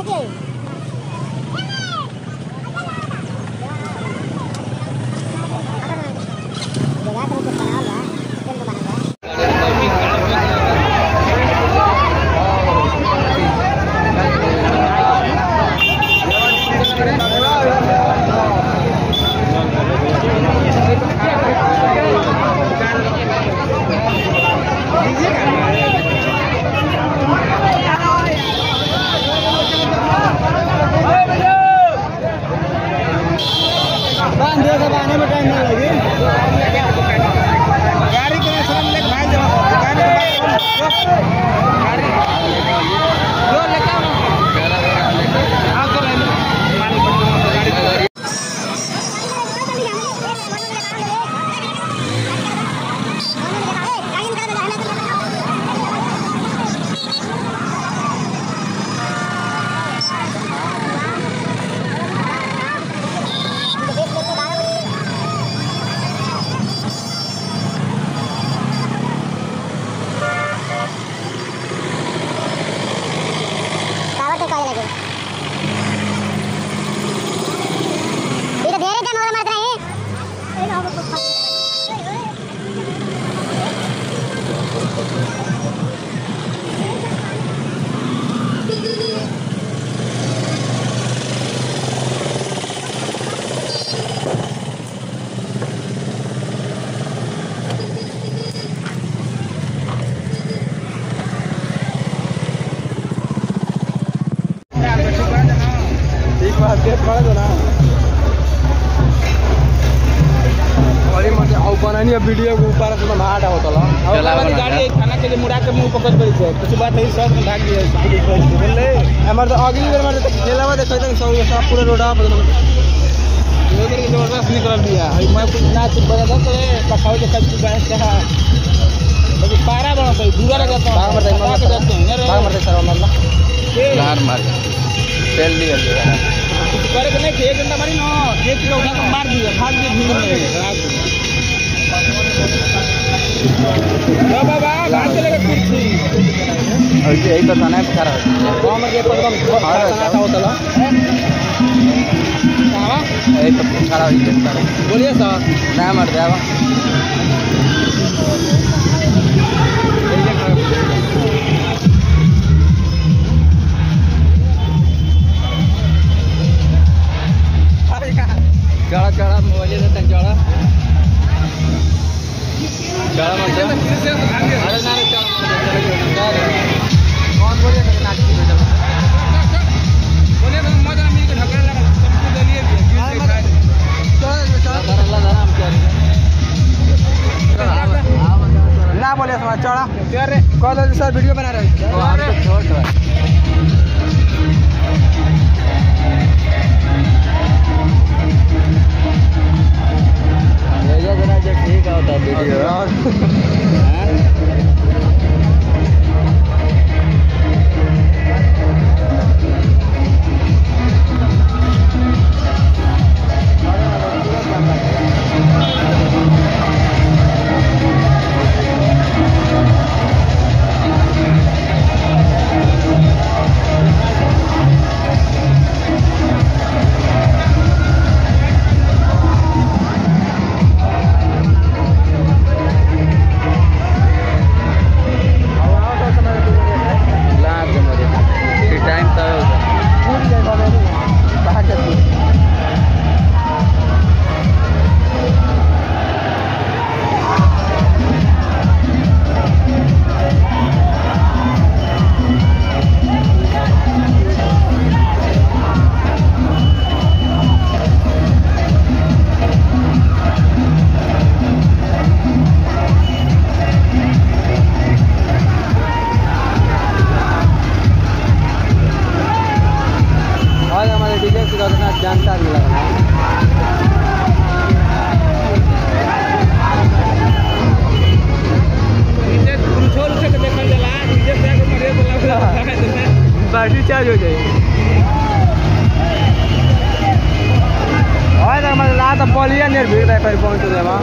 video को ऊपर से माटा होता ला गाड़ी थाना के लिए मुड़ा के मुंह पकड़ पड़ी है कुछ बात है सब भाग गया बोले हमर तो अगली बार मारे खेला में देखै त सब पूरा रोडा बदल लेकर के जबरदस्त निकल दिया मैं कुछ ना चुप बजा था तो पकाओ के सब बात कहा बाकी पारा बड़ा भाई दूरा लगा था भाग मरता सर मतलब लार मार तेल दिया कुछ करे के नहीं 1 घंटा मारी ना 1 किलो उठा के मार दिया भाग के भीड़ में बाबा गाड़ी चलेगा कुर्सी और यही तो थाना है खरा गांव में के एकदम थाना होता ला हां यही तो खरा हो जाता बोलिए सर ना मर जावा चढ़ा चढ़ा मोबाइल से चढ़ा चढ़ा मत अरे ना कौन बोलिए नाच की बोलिए मजा मिल के ढकने लगा सबको दलिए ना बोले समाज चढ़ा कौन सर वीडियो बना रहे ठीक होता वीडियो जानकारी लगा बैटरी चार्ज हो जाए और मतलब तो पलिया नहीं भीड़ है फिर पहुँच जाए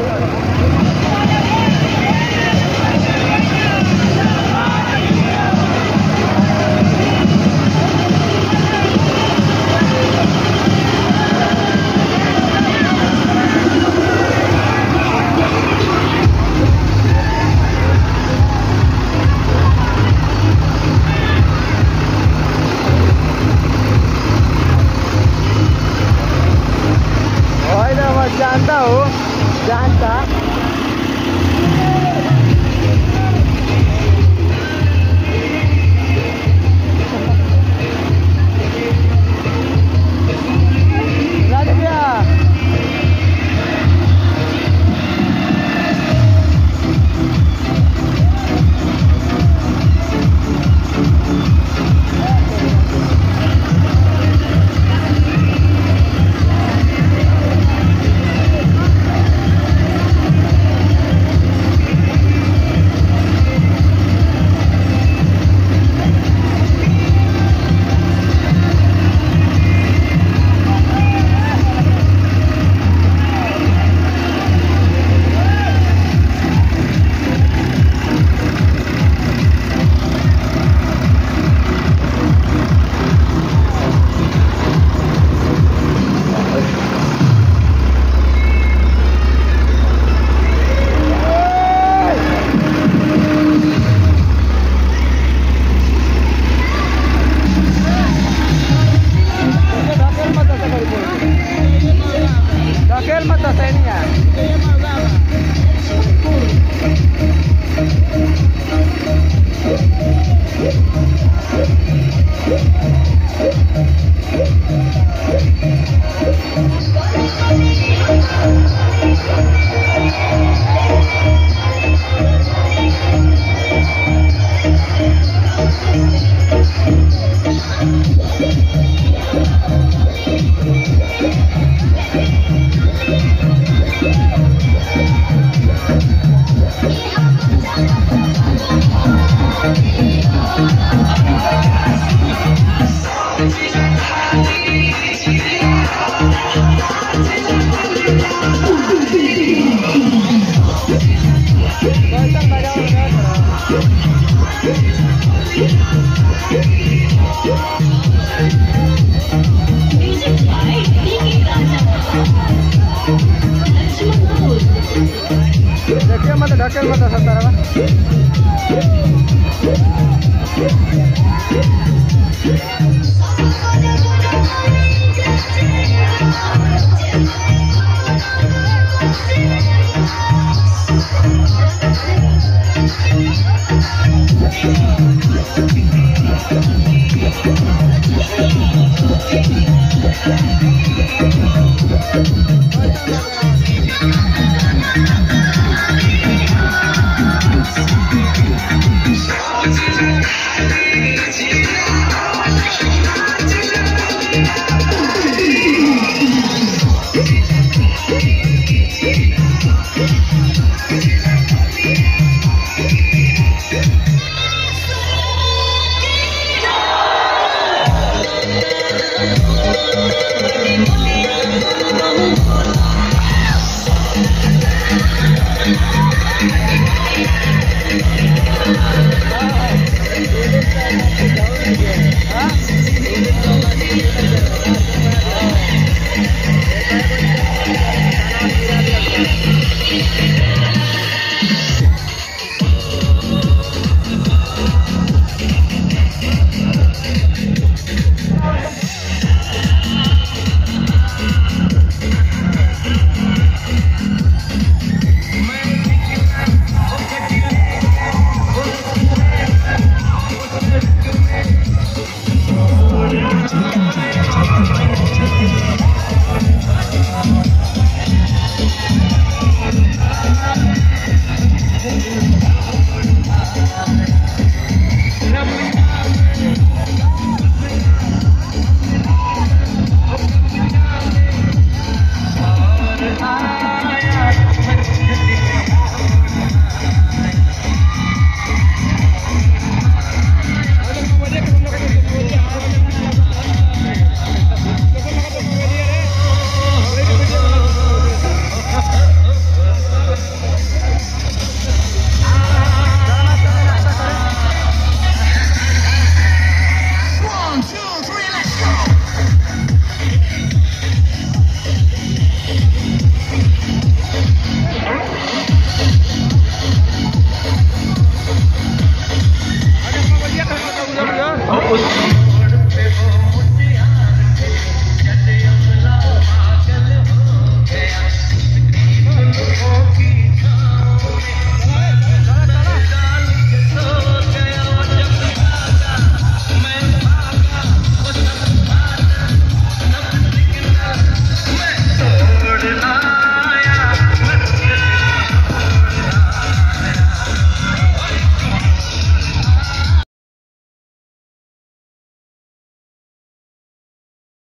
मार्केट में 10-17